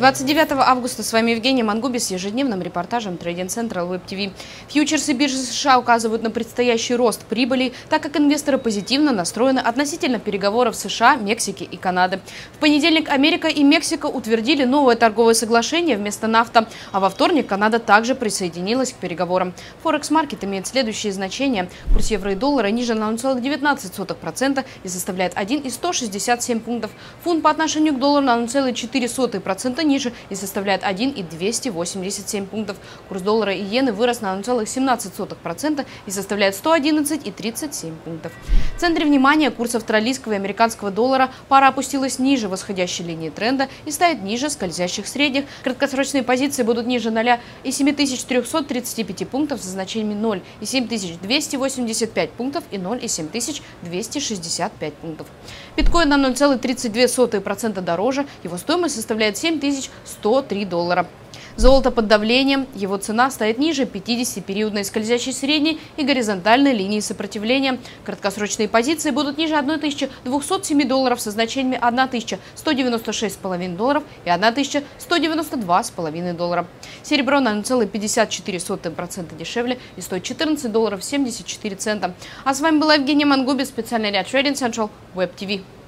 29 августа с вами Евгения Мангуби с ежедневным репортажем Trading Central Web TV. Фьючерсы биржи США указывают на предстоящий рост прибылей, так как инвесторы позитивно настроены относительно переговоров США, Мексики и Канады. В понедельник Америка и Мексика утвердили новое торговое соглашение вместо нафта, а во вторник Канада также присоединилась к переговорам. Форекс-маркет имеет следующие значения. Курс евро и доллара ниже на 0,19% и составляет 1,167 пунктов. Фунт по отношению к доллару на 0,04% ниже и составляет 1,287 пунктов. Курс доллара и иены вырос на 0,17% и составляет 111,37 пунктов. В центре внимания курс австралийского и американского доллара пара опустилась ниже восходящей линии тренда и стоит ниже скользящих средних. Краткосрочные позиции будут ниже 0 и 7335 пунктов со значениями 0 и 7285 пунктов и 0 и 7265 пунктов. Биткоин на 0,32% дороже, его стоимость составляет $7103. Золото под давлением, его цена стоит ниже 50-периодной скользящей средней и горизонтальной линии сопротивления. Краткосрочные позиции будут ниже $1207 со значениями $1196,5 и $1192,5. Серебро на 0,54% дешевле и стоит $14,74. А с вами была Евгения Мангуби, специально для Trading Central Web TV.